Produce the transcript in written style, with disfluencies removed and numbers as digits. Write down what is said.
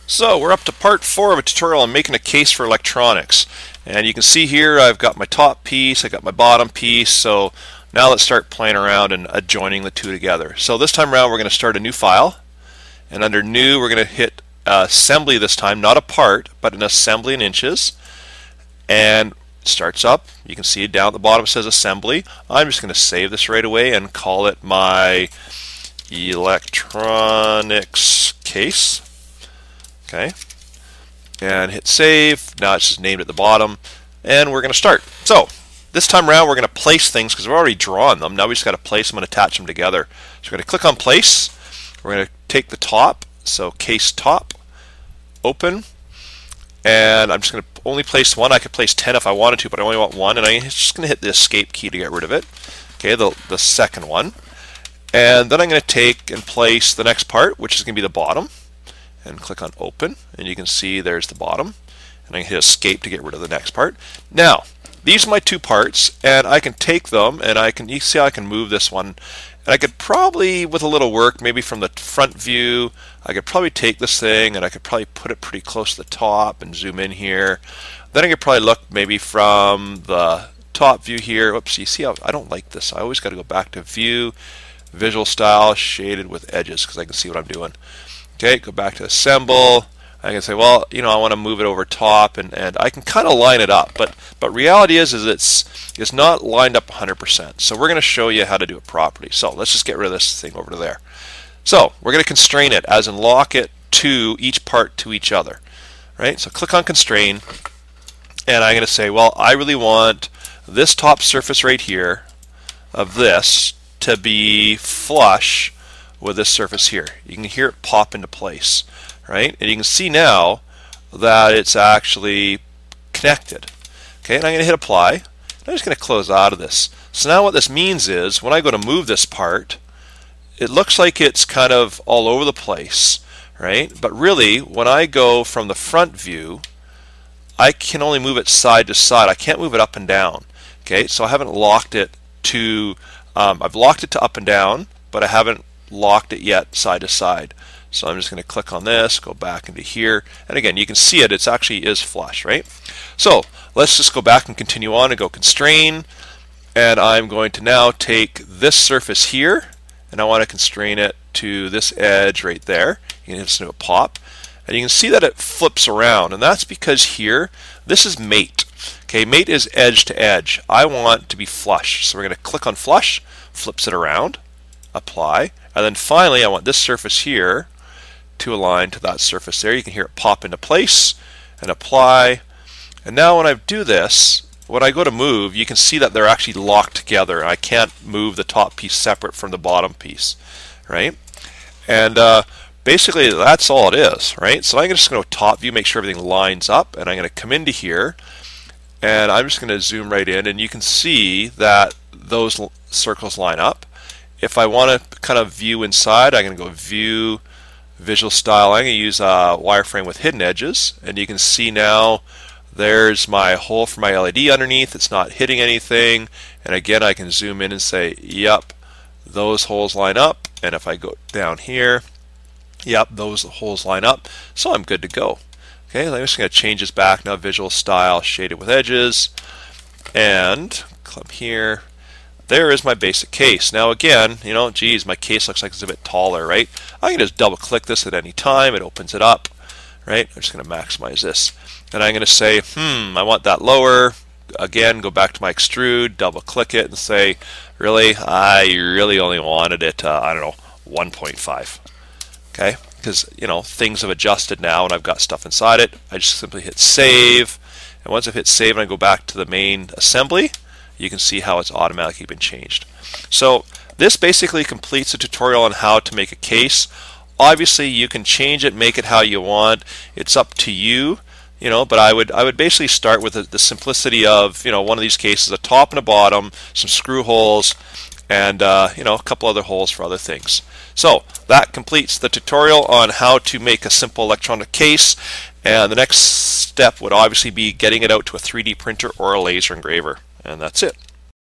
So we're up to part 4 of a tutorial on making a case for electronics, and you can see here I've got my top piece, I got my bottom piece. So now let's start playing around and joining the two together. So this time around we're going to start a new file, and under new we're going to hit assembly this time, not a part but an assembly in inches, and it starts up. You can see down at the bottom it says assembly. I'm just going to save this right away and call it my electronics case. Okay, and hit save. Now it's just named at the bottom, and we're going to start. So this time around we're going to place things because we've already drawn them. Now we just got to place them and attach them together. So we're going to click on place. We're going to take the top, so case top, open, and I'm just going to only place one. I could place 10 if I wanted to, but I only want one, and I'm just going to hit the escape key to get rid of it. Okay, the second one, and then I'm going to take and place the next part, which is going to be the bottom, and click on open, and you can see there's the bottom, and I can hit escape to get rid of the next part. Now these are my two parts, and I can take them and you see how I can move this one, and I could probably, with a little work, maybe from the front view, I could probably take this thing and I could probably put it pretty close to the top and zoom in here. Then I could probably look maybe from the top view here. Oops, you see how I don't like this. I always got to go back to view, visual style, shaded with edges, because I can see what I'm doing. Okay, go back to assemble. I can say, well, you know, I want to move it over top, and I can kind of line it up, but reality is it's not lined up 100%. So we're going to show you how to do it properly. So let's just get rid of this thing over to there. So we're going to constrain it, as in lock it to each part to each other, right? So click on constrain, and I'm going to say, well, I really want this top surface right here of this to be flush with this surface here. You can hear it pop into place, right? And you can see now that it's actually connected. Okay, and I'm going to hit apply. I'm just going to close out of this. So now what this means is when I go to move this part, it looks like it's kind of all over the place, right? But really, when I go from the front view, I can only move it side to side. I can't move it up and down. Okay, so I haven't locked it to, I've locked it to up and down, but I haven't locked it yet side to side. So I'm just going to click on this, go back into here, and again you can see it actually is flush, right? So let's just go back and continue on and go constrain, and I'm going to now take this surface here and I want to constrain it to this edge right there. You can just do a pop, and you can see that it flips around, and that's because here this is mate. Okay, mate is edge to edge. I want to be flush, so we're going to click on flush, flips it around, apply, and then finally I want this surface here to align to that surface there. You can hear it pop into place and apply, and now when I do this, when I go to move, you can see that they're actually locked together. I can't move the top piece separate from the bottom piece, right? And basically that's all it is, right? So I'm just going to go top view, make sure everything lines up, and I'm going to come into here, and I'm just going to zoom right in, and you can see that those circles line up. If I want to kind of view inside, I'm going to go view, visual style. I'm going to use a wireframe with hidden edges, and you can see now there's my hole for my LED underneath. It's not hitting anything, and again I can zoom in and say, yep, those holes line up, and if I go down here, yep, those holes line up, so I'm good to go. Okay, I'm just going to change this back now, visual style, shaded with edges, and come here. There is my basic case. Now again, you know, geez, my case looks like it's a bit taller, right? I can just double click this at any time. It opens it up, right? I'm just going to maximize this. And I'm going to say, I want that lower. Again, go back to my extrude, double click it and say, really? I really only wanted it, I don't know, 1.5. Okay? Because, you know, things have adjusted now and I've got stuff inside it. I just simply hit save. And once I've hit save and I go back to the main assembly, you can see how it's automatically been changed. So this basically completes a tutorial on how to make a case. Obviously you can change it, make it how you want. It's up to you, you know, but I would basically start with the simplicity of, you know, one of these cases, a top and a bottom, some screw holes, and you know, a couple other holes for other things. So that completes the tutorial on how to make a simple electronic case, and the next step would obviously be getting it out to a 3D printer or a laser engraver. And that's it.